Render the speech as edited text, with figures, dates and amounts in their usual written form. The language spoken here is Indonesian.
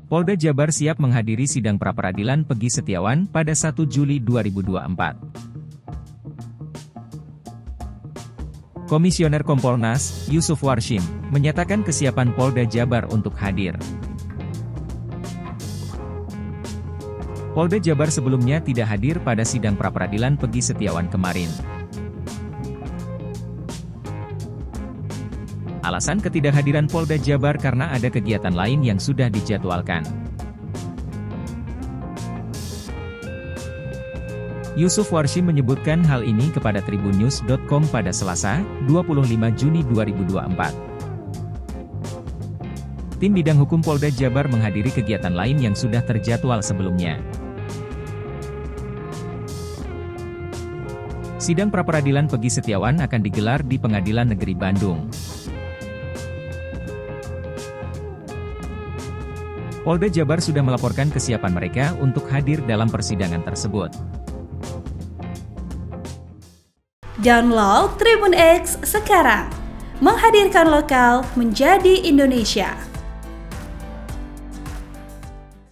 Polda Jabar siap menghadiri sidang pra-peradilan Peggy Setiawan pada 1 Juli 2024. Komisioner Kompolnas, Yusuf Warshim, menyatakan kesiapan Polda Jabar untuk hadir. Polda Jabar sebelumnya tidak hadir pada sidang pra-peradilan Peggy Setiawan kemarin. Alasan ketidakhadiran Polda Jabar karena ada kegiatan lain yang sudah dijadwalkan. Yusuf Warshim menyebutkan hal ini kepada tribunnews.com pada Selasa, 25 Juni 2024. Tim Bidang Hukum Polda Jabar menghadiri kegiatan lain yang sudah terjadwal sebelumnya. Sidang pra-peradilan Peggy Setiawan akan digelar di Pengadilan Negeri Bandung. Polda Jabar sudah melaporkan kesiapan mereka untuk hadir dalam persidangan tersebut. Download Tribun X sekarang, menghadirkan lokal menjadi Indonesia.